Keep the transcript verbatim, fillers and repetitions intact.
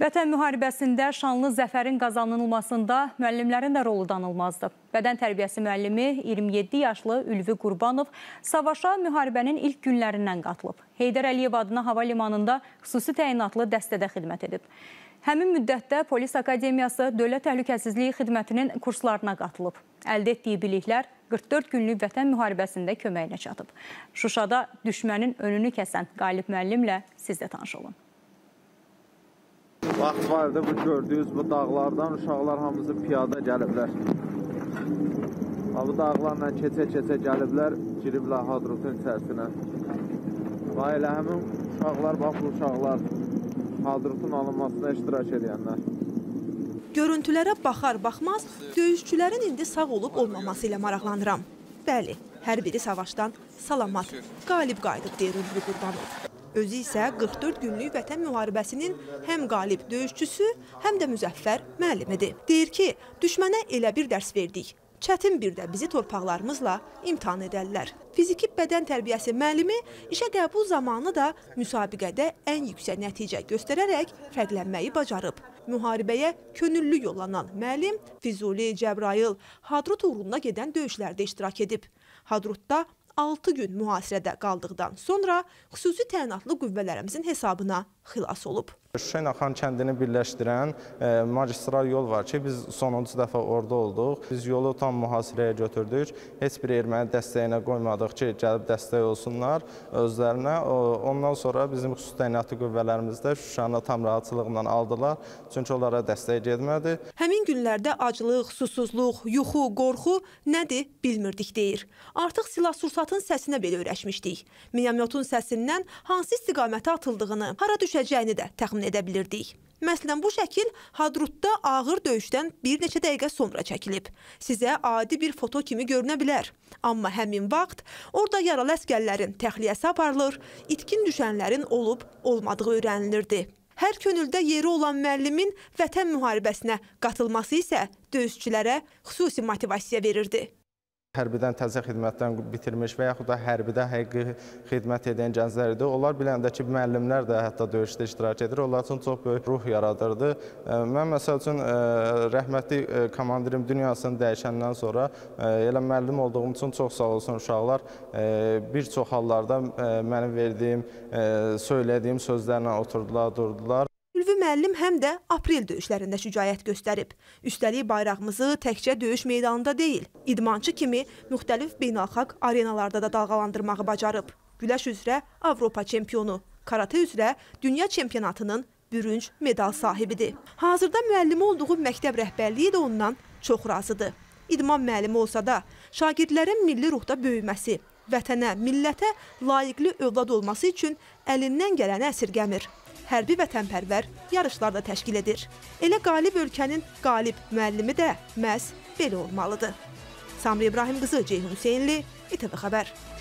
Vətən müharibəsində şanlı zəfərin qazanılmasında müəllimlərin də rolu danılmazdı. Bədən tərbiyəsi müəllimi iyirmi yeddi yaşlı Ülvi Qurbanov savaşa müharibənin ilk günlərindən qatılıb. Heydər Əliyev adına hava limanında xüsusi təyinatlı dəstədə xidmət edib. Həmin müddətdə Polis Akademiyası Dövlət Təhlükəsizliyi Xidmətinin kurslarına qatılıb. Əldə etdiyi biliklər qırx dörd günlük vətən müharibəsində köməyinə çatıb. Şuşada düşmənin önünü kəsən Qalib müəllimlə siz də tanış olun. Vaxt vardı bu gördüyünüz bu dağlardan uşaqlar hamısı piyada gəliblər. Bu dağlarla keçə-keçə gəliblər, giriblər Hadrutun içərisinə. Və elə həmin uşaqlar, bax bu uşaqlar Hadrutun alınmasına iştirak edənlər. Görüntülərə baxar-baxmaz döyüşçülərin indi sağ olub olmaması ilə maraqlanıram. Bəli, hər biri savaşdan salamat, qalib qayıdıb deyir Ülvi Qurbanov. Özü isə qırx dörd günlük vətən müharibəsinin həm qalib döyüşçüsü, həm də müzəffər müəllimidir. Deyir ki, düşmənə elə bir dərs verdik. Çətin bir də bizi torpaqlarımızla imtihan edərlər. Fiziki bədən tərbiyəsi müəllimi işə qəbul zamanı da müsabiqədə ən yüksək nəticə göstərərək fərqlənməyi bacarıb. Müharibəyə könüllü yollanan müəllim Füzuli, Cəbrayıl, Hadrut uğruna gedən döyüşlərdə iştirak edib. Hadrutda altı gün mühasirədə qaldıqdan sonra xüsusi təyinatlı qüvvələrimizin hesabına xilas olub. Şuşa ilə Xan kəndini birləşdirən e, magistral yol var ki, biz sonuncu dəfə orada olduq. Biz yolu tam mühasirəyə götürdük. Heç bir erməni dəstəyinə qoymadıq ki, gəlib dəstək olsunlar özlərinə. O, ondan sonra bizim xüsusi təyinatlı qüvvələrimiz də Şuşanı tam rahatçılıqla aldılar. Çünki onlara dəstək getmədi. Həmin günlərdə aclıq, susuzluq, yuxu, qorxu nədir bilmirdik deyir. Artıq silah-sursatın səsinə belə öyrəşmişdik. Minomyotun səsindən hansı istiqamətə atıldığını, hara düşəcəyini də təxmin edə bilirdik. Məsələn, bu şəkil Hadrutda ağır döyüşdən bir neçə dəqiqə sonra çəkilib. Sizə adi bir foto kimi görünə bilər. Amma həmin vaxt orada yaralı əskərlərin təxliyəsi aparılır, itkin düşənlərin olub-olmadığı öyrənilirdi. Hər könüldə yeri olan müəllimin vətən müharibəsinə qatılması isə döyüşçülərə xüsusi motivasiya verirdi. Hərbidən təzə xidmətdən bitirmiş və yaxud da hərbidə həqiqi xidmət edən gənclər idi. Onlar biləndə ki, müəllimlər də hətta döyüşdə iştirak edir. Onlar üçün çox böyük ruh yaradırdı. Mən məsəl üçün rəhmətli komandirim dünyasını dəyişəndən sonra elə müəllim olduğum üçün çox sağ olsun uşaqlar. Bir çox hallarda mənim verdiyim, söylədiyim sözlərlə oturdular, durdular. Ülvi müəllim həm də aprel döyüşlərində şücaət göstərib. Üstəlik bayrağımızı təkcə döyüş meydanında deyil, idmançı kimi müxtəlif beynəlxalq arenalarda da dalğalandırmağı bacarıb. Güləş üzrə Avropa çempionu, karate üzrə dünya çempionatının bürünc medal sahibidir. Hazırda müəllimi olduğu məktəb rəhbərliyi də ondan çox razıdır. İdman müəllimi olsa da şagirdlərin milli ruhda böyüməsi, vətənə, millətə layiqli övlad olması üçün əlindən gələni əsirgəmir. Hərbi vətənpərvər yarışlar da təşkil edir. Elə qalib ölkənin qalib müəllimi də məhz belə olmalıdır. Samir İbrahim qızı, Ceyhun Hüseynli, İTV Xəbər.